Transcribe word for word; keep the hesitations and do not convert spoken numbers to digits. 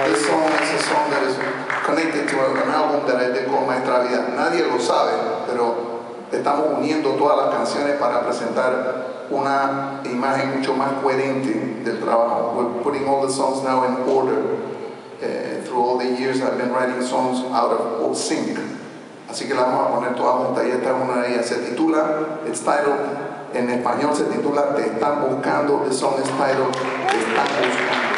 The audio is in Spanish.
This song is a song that is connected to an album that I did called Maestra Vida. Nadie lo sabe, pero estamos uniendo todas las canciones para presentar una imagen mucho más coherente del trabajo. We're putting all the songs now in order. Uh, through all the years I've been writing songs out of sync. Así que la vamos a poner todas juntas y esta es una de ellas. Se titula, it's titled, en español se titula Te están buscando. The song is titled, Te están buscando.